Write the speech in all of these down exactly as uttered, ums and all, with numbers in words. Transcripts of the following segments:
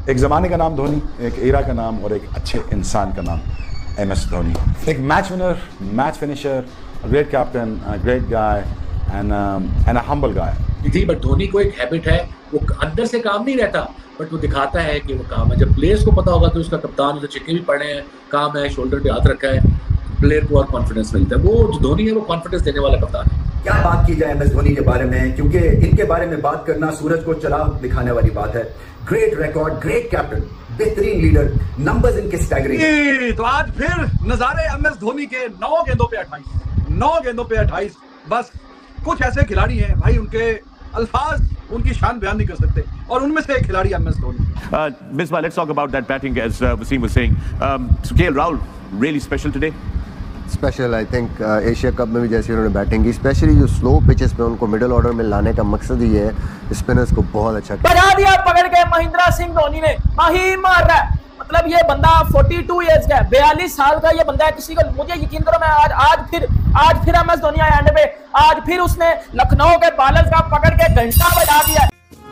एक ज़माने का नाम धोनी, एक एरा का नाम और एक अच्छे इंसान का नाम एम एस धोनी। एक match winner, match finisher, great captain, great guy and and a humble guy थी। बट धोनी को एक हैबिट है, वो अंदर से काम नहीं रहता बट वो दिखाता है कि वो काम है। जब प्लेयर्स को पता होगा कि उसका कप्तान उसे चिट्ठी भी पढ़े हैं, काम है, शोल्डर पे हाथ रखा है, प्लेयर को और कॉन्फिडेंस मिलता है। वो जो धोनी है वो कॉन्फिडेंस देने वाला कप्तान है। क्या बात की जाए एम एस धोनी के बारे में, क्योंकि इनके बारे में बात करना सूरज को चला दिखाने वाली बात है। ग्रेट रिकॉर्ड, ग्रेट कैप्टन, बेहतरीन लीडर, नंबर्स इनके स्टैगरिंग। तो आज फिर नजारे एम एस धोनी के नौ गेंदों पे अट्ठाईस नौ गेंदों पे अट्ठाईस बस कुछ ऐसे खिलाड़ी हैं भाई, उनके अल्फाज उनकी शान बयान नहीं कर सकते, और उनमें से एक खिलाड़ी M S Dhoni. Uh, Misbah, let's talk about that batting as uh, Wasim was saying. Um, so K L Rahul, really special today? Special I think Asia cup में भी जैसे उन्होंने बैटिंग की, स्पेशली जो स्लो पिचेस पे उनको middle order में लाने का मकसद ही है स्पिनर्स को बहुत अच्छा बजा दिया पकड़ के महेंद्र सिंह धोनी ने, माही मार रहा है। मतलब ये बंदा बयालीस इयर्स का है, बयालीस साल का ये बंदा है। किसी को मुझे यकीन करो, मैं आज आज फिर आज फिर एम एस धोनी आया एंड पे, आज फिर उसने लखनऊ के बालर्स का पकड़ के घंटा बजा दिया।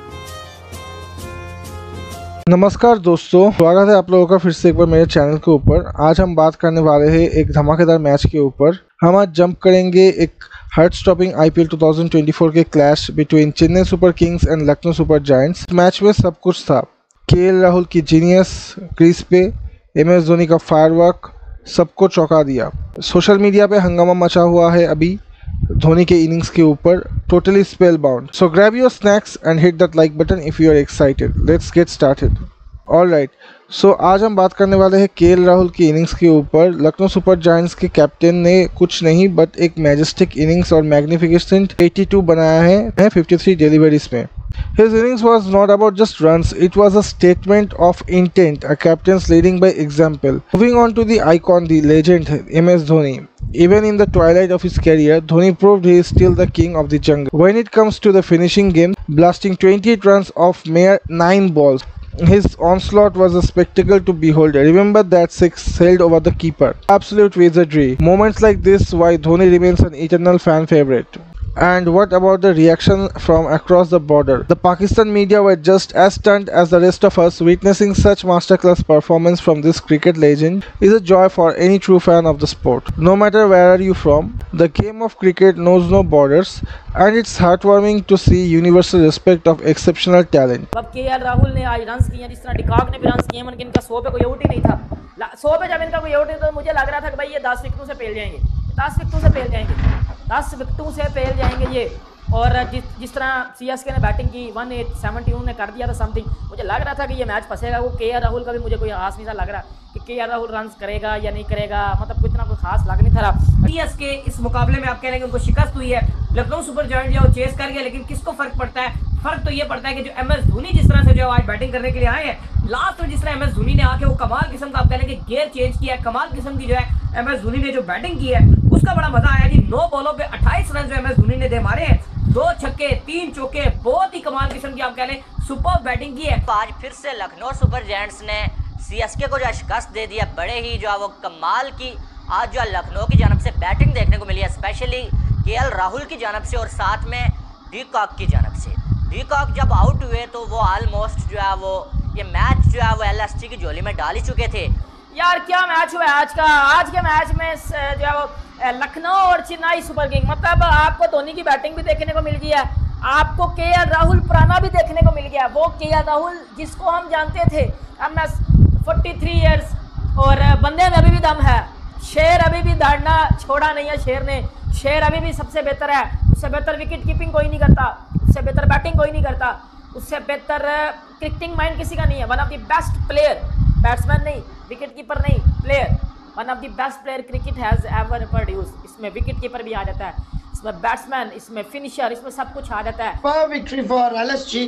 नमस्कार दोस्तों, स्वागत है आप लोगों का फिर से एक बार मेरे चैनल के ऊपर। आज हम बात करने वाले हैं एक धमाकेदार मैच के ऊपर। हम आज जंप करेंगे एक हार्ट स्टॉपिंग आईपीएल दो हज़ार चौबीस के clash between Chennai super kings and Lucknow super giants. Match में सब कुछ था, के एल राहुल की जीनियस क्रीज पे, एम एस धोनी का फायरवर्क सबको चौंका दिया। सोशल मीडिया पे हंगामा मचा हुआ है अभी धोनी के इनिंग्स के ऊपर, totally spellbound. So grab your snacks and hit that like button if you are excited. Let's get started. Alright, so आज हम बात करने वाले हैं के एल राहुल की इनिंग्स के ऊपर। लखनऊ सुपर जायंट्स के कैप्टन ने कुछ नहीं बट एक मैजेस्टिक इनिंग्स और मैग्निफिकेंट बयासी बनाया है तिरेपन डिलीवरीज में। His innings was not about just runs, it was a statement of intent, a captain's leading by example. Moving on to the icon, the legend M S Dhoni. Even in the twilight of his career, Dhoni proved he is still the king of the jungle. When it comes to the finishing game, blasting twenty-eight runs off mere nine balls, his onslaught was a spectacle to behold. Remember that six sailed over the keeper. Absolute wizardry. Moments like this why Dhoni remains an eternal fan favorite. And what about the reaction from across the border? The Pakistan media were just as stunned as the rest of us. Witnessing such masterclass performance from this cricket legend is a joy for any true fan of the sport. No matter where are you from, the game of cricket knows no borders, and it's heartwarming to see universal respect of exceptional talent. अब के L Rahul ने आज runs किए, जिस तरह de Kock ने भी runs किए, मन इनका सौ पे कोई आउट ही नहीं था। सौ पे जब इनका कोई आउट नहीं तो मुझे लग रहा था कि भाई ये दस विकेटों से फेल जाएंगे, दस विकेटों से फेल जाएंगे, दस विकेटों से फेल जाएंगे ये। और जिस जिस तरह सीएसके ने बैटिंग की वन एट सेवेंटी उन्होंने कर दिया था समथिंग, मुझे लग रहा था कि ये मैच फंसेगा। वो के एल राहुल का भी मुझे कोई खास नहीं सा लग रहा कि के एल राहुल रन्स करेगा या नहीं करेगा, मतलब कोई इतना कोई खास लग नहीं था। सीएसके इस मुकाबले में आप कह रहे हैं कि उनको शिकस्त हुई है, लखनऊ सुपर जायंट्स जो चेस कर गया, लेकिन किसको फर्क पड़ता है? फर्क तो ये पड़ता है कि जो एम एस धोनी जिस तरह से जो आज बैटिंग करने के लिए आए हैं, लास्ट में जिस तरह एम एस धोनी ने आके वो कमाल किस्म का आप कह रहे हैं कि गेयर चेंज किया है, कमाल किस्म की जो है एम एस धोनी ने जो बैटिंग की है उसका बड़ा मजा आया जी। नौ बॉलों पे अट्ठाईस रन जो एम एस धोनी ने दे मारे हैं, दो छक्के तीन चौके, बहुत ही कमाल किस्म की आप कह लें सुपर बैटिंग की है। आज फिर से लखनऊ सुपर जायंट्स ने सीएसके को जो शिकस्त दे दिया, बड़े ही जो है वो कमाल की आज जो है लखनऊ की जानब से बैटिंग देखने को मिली है, स्पेशली के एल राहुल की जानब से और साथ में डीकॉक की जानब से। डीकॉक जब आउट हुए तो वो ऑलमोस्ट जो है वो ये मैच जो है वो एलएसटी की झोली में डाल ही चुके थे। यार क्या मैच हुआ आज का। आज के मैच में जो है वो लखनऊ और चेन्नई सुपर किंग, मतलब आपको धोनी की बैटिंग भी देखने को मिल गई है, आपको के एल राहुल पुराना भी देखने को मिल गया। वो के एल राहुल जिसको हम जानते थे एम एस तैंतालीस इयर्स, और बंदे में अभी भी दम है। शेर अभी भी दौड़ना छोड़ा नहीं है शेर ने, शेर अभी भी सबसे बेहतर है। उससे बेहतर विकेट कीपिंग कोई नहीं करता, उससे बेहतर बैटिंग कोई नहीं करता, उससे बेहतर क्रिकेटिंग माइंड किसी का नहीं है। One of the best player, batsman नहीं, विकेट कीपर नहीं, player, one of the best player cricket has ever produce. इसमें विकेट कीपर भी आ जाता है, इसमें बैट्समैन, इसमें फिनिशर, इसमें सब कुछ आ जाता है। Victory for LSG,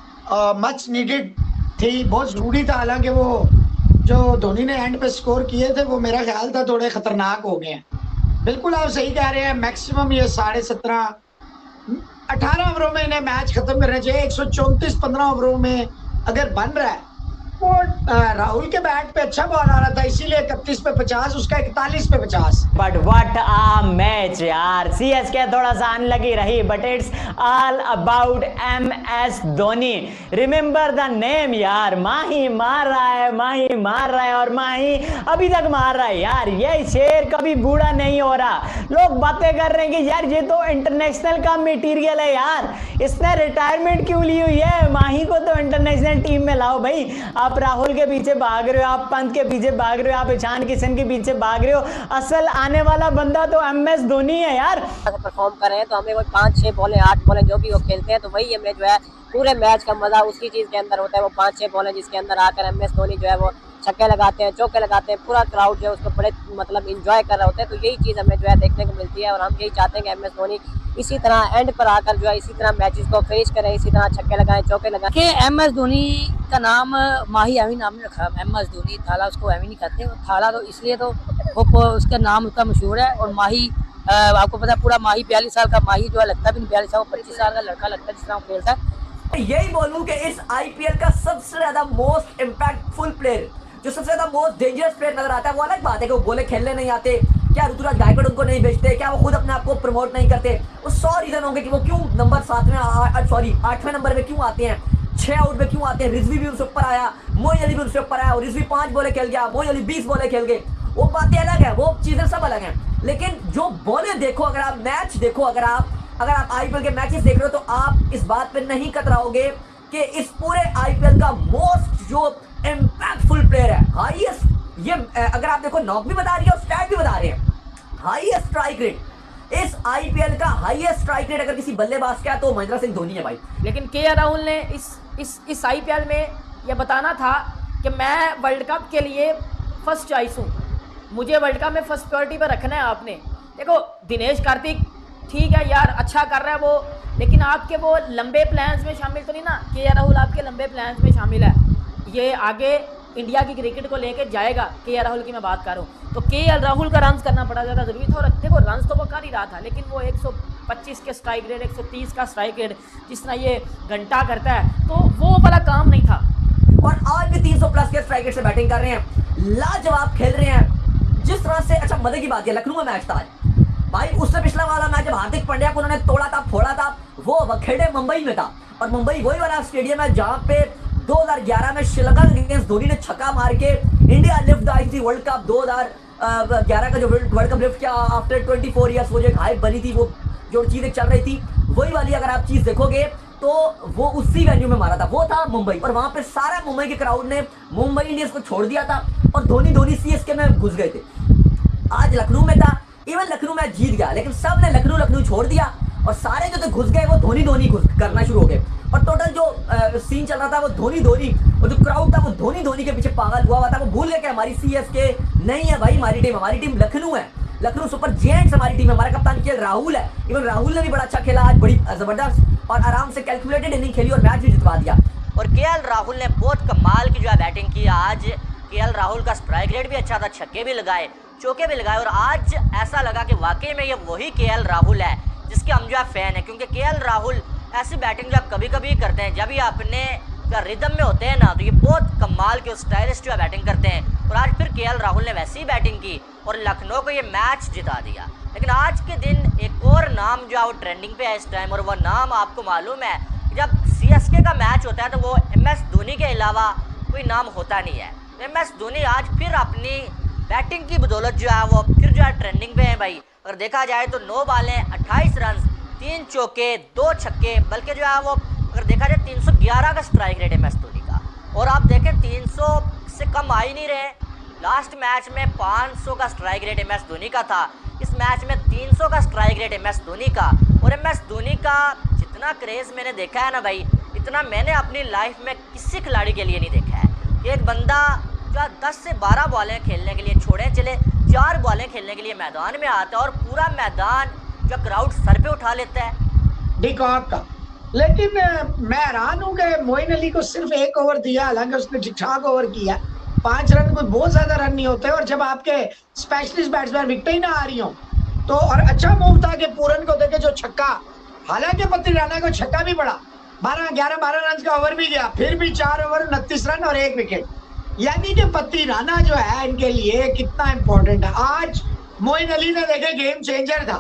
much needed थी, बहुत जरूरी था। हालांकि वो जो धोनी ने एंड पे स्कोर किए थे वो मेरा ख्याल था थोड़े खतरनाक हो गए हैं। बिल्कुल आप सही कह रहे हैं, मैक्सिमम ये साढ़े सत्रह अठारह ओवरों में इन्हें मैच खत्म करना चाहिए। एक सौ चौंतीस पंद्रह ओवरों में अगर बन रहा है वो राहुल के बैट पे अच्छा बॉल आ रहा था, इसीलिए इकतीस पे पचास, उसका इकतालीस पे पचास। बट व्हाट आ मैच यार, सीएसके थोड़ा सा अनलकी रही, but it's all about M S Dhoni. Remember the name यार, माही मार रहा है, माही मार रहा है और माही अभी तक मार रहा है यार। ये शेर कभी बूढ़ा नहीं हो रहा। लोग बातें कर रहे हैं कि यार ये तो इंटरनेशनल का मटेरियल है यार, इसने रिटायरमेंट क्यों ली हुई है, माही को तो इंटरनेशनल टीम में लाओ भाई। आप राहुल के पीछे भाग रहे हो, आप पंत के पीछे भाग रहे हो, आप ईशान किशन के पीछे भाग रहे हो, असल आने वाला बंदा तो एम एस धोनी है यार। परफॉर्म कर रहे हैं तो हमें वो पाँच छह बॉलें आठ बॉलें जो भी वो खेलते हैं तो वही हमें जो है पूरे मैच का मजा उसी चीज के अंदर होता है। वो पाँच छह बॉलें जिसके अंदर आकर एम एस धोनी जो है वो छक्के लगाते हैं, चौके लगाते हैं, पूरा क्राउड जो है उसको बड़े मतलब इंजॉय कर रहे होते हैं। तो यही चीज़ हमें जो है देखने को मिलती है और हम यही चाहते हैं कि एम एस धोनी इसी तरह एंड पर आकर जो है इसी तरह मैचेस को फेस करें, इसी तरह छक्के लगाएं, चौके लगाएं। कि एम एस धोनी का नाम माही एवी नाम नहीं रखा, एम एस धोनी, थाला उसको एवी नहीं कहते। थाला तो इसलिए तो वो उसका नाम उसका मशहूर है। और माही आ, आपको पता है पूरा माही बयालीस साल का माही जो है लगता भी नहीं बयालीस साल, पच्चीस साल का लड़का लगता है जिस तरह वो खेलता है। यही बोलूं कि इस आईपीएल का सबसे ज्यादा मोस्ट इम्पैक्टफुल प्लेयर, जो सबसे ज्यादा मोस्ट डेंजरस प्लेयर नजर आता है, वो अलग बात है कि वो बोले खेलने नहीं आते, क्या ऋतुराज गायकवाड़ उनको नहीं भेजते, क्या वो खुद अपने आप को प्रमोट नहीं करते, वो सौ रीजन होंगे कि वो क्यों नंबर सात में सॉरी आठवें नंबर में क्यों आते हैं, छह आउट में क्यों आते हैं। रिजवी भी उनसे ऊपर आया, मोइन अली भी उनसे ऊपर आया, और रिजवी पांच बॉले खेल गया, मोइन अली बीस बॉले खेल गए। वो बातें अलग है, वो चीजें सब अलग हैं। लेकिन जो बॉले देखो, अगर आप मैच देखो, अगर आप अगर आप आईपीएल के मैचेस देख रहे हो तो आप इस बात पे नहीं कतराओगे कि इस पूरे आईपीएल का मोस्ट जो इम्पैक्टफुल प्लेयर है, हाईएस्ट, ये अगर आप देखो नॉक भी बता रही है और स्टैट भी बता रहे हैं, हाईएस्ट स्ट्राइक रेट, इस आईपीएल का हाईएस्ट स्ट्राइक रेट अगर किसी बल्लेबाज का है तो महेंद्र सिंह धोनी है भाई। लेकिन के राहुल ने इस इस इस आईपीएल में यह बताना था कि मैं वर्ल्ड कप के लिए फर्स्ट चॉइस हूँ, मुझे वर्ल्ड कप में फर्स्ट प्रायोरिटी पर रखना है आपने। देखो दिनेश कार्तिक ठीक है यार, अच्छा कर रहा है वो, लेकिन आपके वो लंबे प्लान्स में शामिल तो नहीं ना। के राहुल आपके लंबे प्लान्स में शामिल है, ये आगे इंडिया की क्रिकेट को लेकर जाएगा। के राहुल की मैं बात कर रहा हूँ, तो के राहुल का रन्स करना बड़ा ज़्यादा ज़रूरी था। और देखो रन्स तो वो कर ही रहा था, लेकिन वो एक सौ पच्चीस के स्ट्राइक रेट, एक सौ तीस का स्ट्राइक रेट जिस तरह ये घंटा करता है, तो वो वाला काम नहीं था। और आज भी तीन सौ प्लस के स्ट्राइक रेट से बैटिंग कर रहे हैं, लाजवाब खेल रहे हैं जिस तरह से। अच्छा मजे की बात है, लखनऊ में मैच था आज भाई, उससे पिछला वाला मैच जब हार्दिक पांड्या को उन्होंने तोड़ा था, फोड़ा था, वो वखेड़े मुंबई में था। और मुंबई वही वाला स्टेडियम है जहां पे दो हज़ार ग्यारह में श्रीलंका के अगेंस्ट धोनी ने छक्का मार के इंडिया लिफ्ट आई थी वर्ल्ड कप दो हज़ार ग्यारह का जो वर्ल्ड कप लिफ्ट किया आफ्टर चौबीस ईयर्स, वो जो एक हाइप बनी थी, वो जो चीज एक चल रही थी, वही वाली अगर आप चीज देखोगे तो वो उसी वेन्यू में मारा था, वो था मुंबई। और वहां पे सारा मुंबई के क्राउड ने मुंबई इंडियंस को छोड़ दिया था और धोनी धोनी सीएसके में घुस गए थे। आज लखनऊ में था, इवन लखनऊ मैच जीत गया, लेकिन सब ने लखनऊ लखनऊ छोड़ दिया और सारे जो थे घुस गए वो धोनी धोनी घुस करना शुरू हो गए। और टोटल जो आ, सीन चल रहा था वो धोनी धोनी, और जो क्राउड था वो धोनी धोनी के पीछे पागल हुआ हुआ था। वो भूल गए कि हमारी सीएसके नहीं है भाई, हमारी टीम हमारी टीम लखनऊ है, लखनऊ सुपर जायंट्स हमारी टीम है। हमारा कप्तान के राहुल है, इवन राहुल ने भी बड़ा अच्छा खेला आज, बड़ी जबरदस्त और आराम से कैलकुलेटेड इनिंग खेली और मैच भी जितवा दिया। और केएल राहुल ने बहुत कमाल की जो है बैटिंग की आज। केएल राहुल का स्ट्राइक रेट भी अच्छा था, छक्के भी लगाए, चौके भी लगाए, और आज ऐसा लगा कि वाकई में ये वही केएल राहुल है जिसके हम जो है फैन है। क्योंकि केएल राहुल ऐसी बैटिंग जो कभी कभी करते हैं, जब ये अपने रिदम में होते हैं ना, तो ये बहुत कमाल के स्टाइलिश जो है बैटिंग करते हैं। और आज फिर केएल राहुल ने वैसी ही बैटिंग की और लखनऊ को ये मैच जिता दिया। लेकिन आज के दिन एक और नाम जो है वो ट्रेंडिंग पे है इस टाइम, और वह नाम आपको मालूम है, जब सीएसके का मैच होता है तो वो एम एस धोनी के अलावा कोई नाम होता नहीं है। एम एस धोनी आज फिर अपनी बैटिंग की बदौलत जो है वो फिर जो है ट्रेंडिंग पे है भाई। अगर देखा जाए तो नौ बालें अट्ठाईस रन, तीन चौके, दो छक्के, बल्कि जो है वो अगर देखा जाए तीन सौ ग्यारह का स्ट्राइक रेट है एम एस धोनी का। और आप देखें तीन सौ से कम आ ही नहीं रहे। लास्ट मैच में पाँच सौ का strike rate M S Dhoni का था, इस मैच में तीन सौ का strike rate M S Dhoni का। और एम एस धोनी का जितना क्रेज़ मैंने देखा है ना भाई, इतना मैंने अपनी लाइफ में किसी खिलाड़ी के लिए नहीं देखा है कि एक बंदा जो दस से बारह बॉलें खेलने के लिए छोड़े चले, चार बॉलें खेलने के लिए मैदान में आता है और पूरा मैदान जो क्राउड सर पे उठा लेता है डिकॉक का। लेकिन मैं हैरान हूँ कि मोइन अली को सिर्फ एक ओवर दिया, हालांकि उसने ठीक ठाक ओवर किया, पांच रन कोई बहुत ज्यादा रन नहीं होते। और जब आपके स्पेशलिस्ट बैट्समैन विकेट ही ना आ रही हो तो, और अच्छा मूव था कि पूरन को देखे जो छक्का, हालांकि पत्ती राणा को छक्का भी पड़ा, बारह ग्यारह बारह रन का ओवर भी गया, फिर भी चार ओवर उनतीस रन और एक विकेट। यानी कि पत्ती राना जो है इनके लिए कितना इंपॉर्टेंट है। आज मोइन अली ने देखे गेम चेंजर था।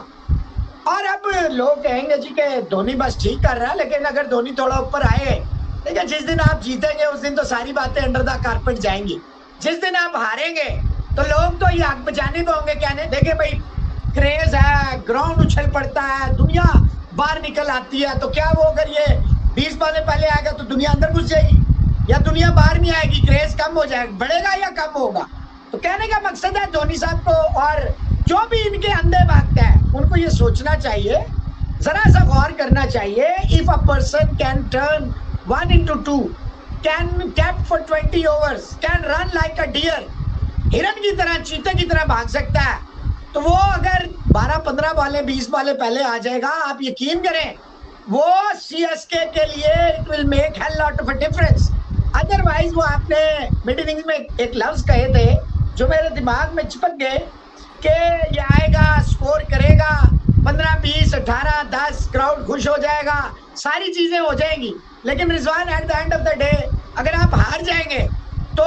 और अब लोग कहेंगे जी कि धोनी बस ठीक कर रहा है, लेकिन अगर धोनी थोड़ा ऊपर आए, देखिए जिस दिन आप जीतेंगे उस दिन तो सारी बातें अंडर द कारपेट जाएंगी। जिस दिन आप हारेंगे तो लोग तो ये आग बजाने को होंगे कहने, देखिए भाई क्रेज है, ग्राउंड उछल पड़ता है, दुनिया बाहर निकल आती है, तो क्या वो अगर ये बीस बालें पहले आएगा तो दुनिया अंदर घुस जाएगी या दुनिया बाहर नहीं आएगी, क्रेज कम हो जाएगा, बढ़ेगा या कम होगा। तो कहने का मकसद है धोनी साहब को और जो भी इनके अंधे भागते हैं उनको ये सोचना चाहिए, जरा सा गौर करना चाहिए। If a person can turn one into two, can cap for twenty overs, can run like a deer, हिरन की तरह, चीते की तरह भाग सकता है, तो वो अगर बारह पंद्रह बालें बीस बालें पहले आ जाएगा, आप यकीन करें वो सीएसके के लिए it will make hell lot of a difference. Otherwise वो आपने मिड इनिंग्स में एक लफ्ज कहे थे जो मेरे दिमाग में चिपक गए कि ये आएगा, स्कोर करेगा, पंद्रह बीस अठारह दस, क्राउड खुश हो जाएगा, सारी चीजें हो जाएंगी। लेकिन Rizwan at the end of the day अगर आप हार जाएंगे तो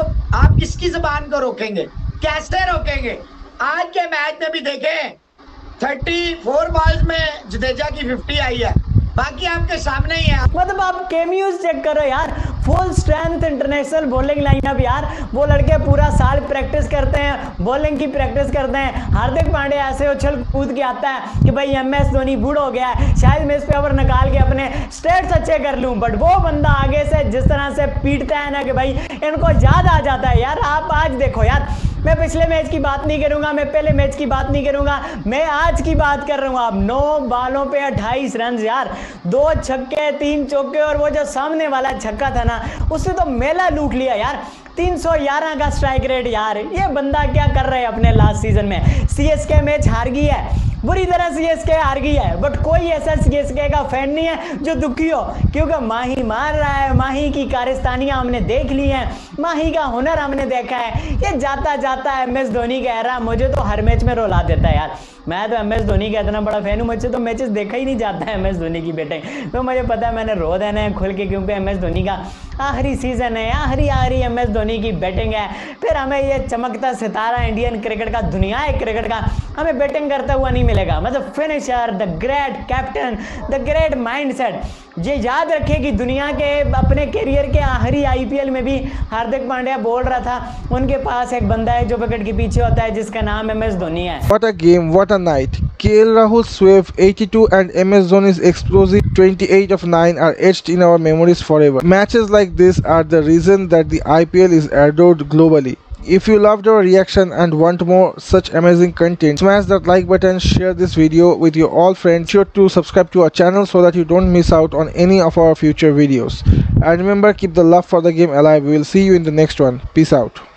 आप किसकी जबान को रोकेंगे, कैसे रोकेंगे? आज के मैच में भी देखें चौंतीस बॉल्स में जडेजा की पचास आई है, बाकी आपके सामने ही है। मतलब आप केमियोज चेक करो यार, full strength international bowling lineup यार। वो लड़के पूरा साल प्रैक्टिस करते हैं, बॉलिंग की प्रैक्टिस करते हैं। हार्दिक पांड्या ऐसे उछल कूद के आता है कि भाई एम एस धोनी बूढ़ हो गया है, शायद मैं इस पे ओवर निकाल के अपने स्टेट्स अच्छे कर लूं, बट वो बंदा आगे से जिस तरह से पीटता है ना कि भाई इनको याद आ जाता है यार। आप आज देखो यार, मैं पिछले मैच की बात नहीं करूंगा, मैं पहले मैच की बात नहीं करूंगा, मैं आज की बात कर रहा हूं। आप नौ बालों पे अट्ठाईस रन यार, दो छक्के तीन चौके, और वो जो सामने वाला छक्का था ना उसने तो मेला लूट लिया यार। तीन सौ ग्यारह का स्ट्राइक रेट यार, ये बंदा क्या कर रहा है अपने लास्ट सीजन में। सीएसके मैच हार गई है, बुरी तरह सीएसके हार गई है, बट कोई ऐसा सीएसके का फैन नहीं है जो दुखी हो, क्योंकि माही मार रहा है, माही की कारस्तानियां हमने देख ली हैं, माही का हुनर हमने देखा है। ये जाता जाता है एम एस धोनी कह रहा, मुझे तो हर मैच में रुला देता है यार। मैं तो एम एस धोनी का इतना बड़ा फैन हूँ, मुझसे तो मैचेस देखा ही नहीं जाता है एम एस धोनी की बैटिंग, तो मुझे पता है मैंने रो देना है खुल के, क्योंकि एम एस धोनी का आखिरी सीजन है, आखिरी आखिरी एम एस धोनी की बैटिंग है। फिर हमें ये चमकता सितारा इंडियन क्रिकेट का, दुनिया क्रिकेट का हमें बैटिंग करता हुआ नहीं मिलेगा। मतलब finisher, the great captain, the great mindset. ये याद रखें कि दुनिया के अपने करियर के आखिरी आईपीएल में भी हार्दिक पांड्या बोल रहा था, उनके पास एक बंदा है जो विकेट के पीछे होता है जिसका नाम एम एस धोनी है। What a game, what a night. K L Rahul's swerve eighty-two and M S Dhoni's explosive twenty-eight of nine are etched in our memories forever. Matches like this are the reason that the I P L is adored globally. If you loved our reaction and want more such amazing content, smash that like button, share this video with your all friends. Be sure to subscribe to our channel so that you don't miss out on any of our future videos. And remember, keep the love for the game alive. We will see you in the next one. Peace out.